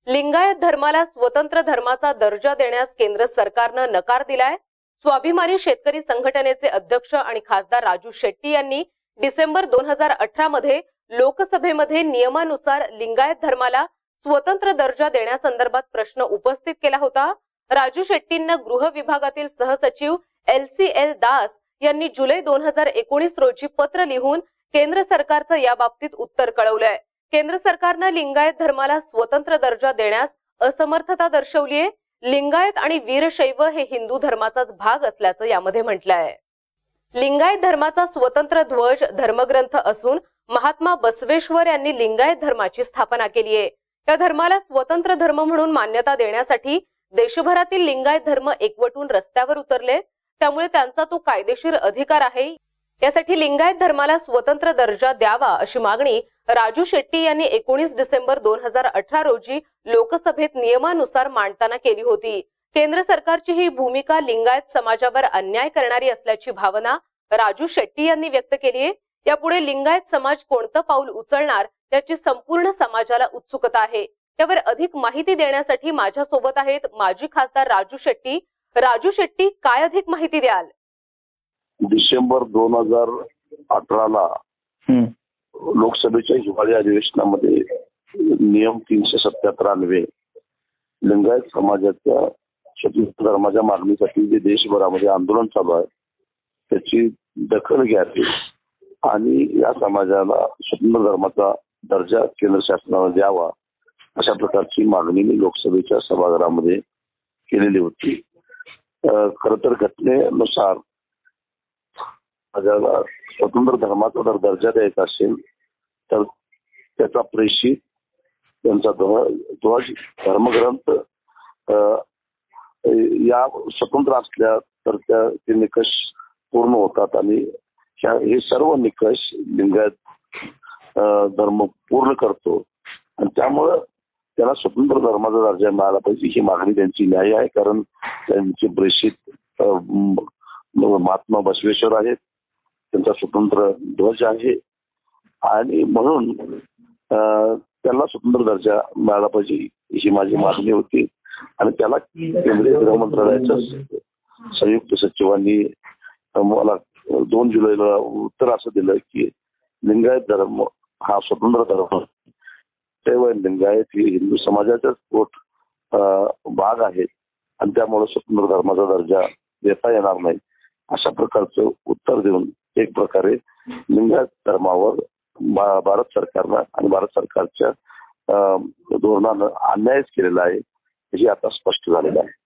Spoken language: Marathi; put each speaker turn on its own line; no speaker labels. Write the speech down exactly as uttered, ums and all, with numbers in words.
लिंगायत धर्माला स्वतंत्र धर्माचा दर्जा देण्यास केंद्र सरकारनं नकार दिलाय। स्वाभिमानी शेतकरी संघटनेचे अध्यक्ष आणि खासदार राजू शेट्टी यांनी डिसेंबर दोन हजार अठरा मध्ये लोकसभेमध्ये नियमानुसार लिंगायत धर्माला स्वतंत्र दर्जा देण्यासंदर्भात प्रश्न उपस्थित केला होता। राजू शेट्टींना गृह विभागातील सहसचिव एल सी एल दास यांनी जुलै दोन हजार एकोणीस रोजी पत्र लिहून केंद्र सरकारचं या बाबतीत उत्तर कळवलंय। केंद्र सरकारनं लिंगायत धर्माला स्वतंत्र दर्जा देण्यास असमर्थता दर्शवली आहे। लिंगायत आणि वीरशैव हे हिंदू धर्माचाच भाग असल्याचं यामध्ये म्हटलंय। लिंगायत धर्माचा स्वतंत्र ध्वज धर्मग्रंथ असून महात्मा बसवेश्वर यांनी लिंगायत धर्माची स्थापना केली आहे। या धर्माला स्वतंत्र धर्म म्हणून मान्यता देण्यासाठी देशभरातील लिंगायत धर्म एकवटून रस्त्यावर उतरले, त्यामुळे त्यांचा तो कायदेशीर अधिकार आहे। यासाठी लिंगायत धर्माला स्वतंत्र दर्जा द्यावा अशी मागणी राजू शेट्टी यांनी एकोणीस डिसेंबर दोन हजार अठरा रोजी लोकसभेत नियमानुसार मांडताना केली होती। केंद्र सरकारची ही भूमिका लिंगायत समाजावर अन्याय करणारी असल्याची भावना राजू शेट्टी यांनी व्यक्त केली आहे। यापुढे लिंगायत समाज कोणतं पाऊल उचलणार याची संपूर्ण समाजाला उत्सुकता आहे। यावर अधिक माहिती देण्यासाठी माझ्या सोबत आहेत माजी खासदार राजू शेट्टी। राजू शेट्टी, काय अधिक माहिती द्याल?
डिसेंबर दोन हजार अठरा ला लोकसभेच्या हिवाळी अधिवेशनामध्ये नियम तीनशे सत्याहत्तर अन्वये लिंगायत समाजाच्या स्वतंत्र धर्माच्या मागणीसाठी जे देशभरामध्ये आंदोलन चालू आहे त्याची दखल घ्यावी आणि या समाजाला स्वतंत्र धर्माचा दर्जा केंद्र शासनाने द्यावा अशा प्रकारची मागणी मी लोकसभेच्या सभागृहामध्ये केलेली होती। खर तर घटनेनुसार समाजाला स्वतंत्र धर्माचा जर दर्जा द्यायचा असेल तर त्याचा प्रेषित त्यांचा ध्वज धर्मग्रंथ या स्वतंत्र असल्या तर त्या निकष पूर्ण होतात आणि हे सर्व निकष लिंगायत धर्म पूर्ण करतो आणि त्यामुळं त्याला स्वतंत्र धर्माचा दर्जा मिळाला पाहिजे ही मागणी त्यांची न्याय आहे। कारण त्यांचे प्रेषित महात्मा बसवेश्वर आहेत, त्यांचा स्वतंत्र ध्वज आहे आणि म्हणून त्याला स्वतंत्र दर्जा मिळाला पाहिजे ही माझी मागणी होती आणि त्याला केंद्रीय गृह मंत्रालयाच्या संयुक्त सचिवांनी मला दोन जुलैला उत्तर असं दिलं की लिंगायत धर्म हा स्वतंत्र धर्म लिंगायत ही हिंदू समाजाचाच पोट भाग आहे आणि त्यामुळे स्वतंत्र धर्माचा दर्जा देता येणार नाही अशा प्रकारचं उत्तर देऊन एक प्रकारे लिंगायत धर्मावर भारत सरकारनं आणि भारत सरकारच्या धोरणानं अन्यायच केलेला आहे हे आता स्पष्ट झालेलं आहे।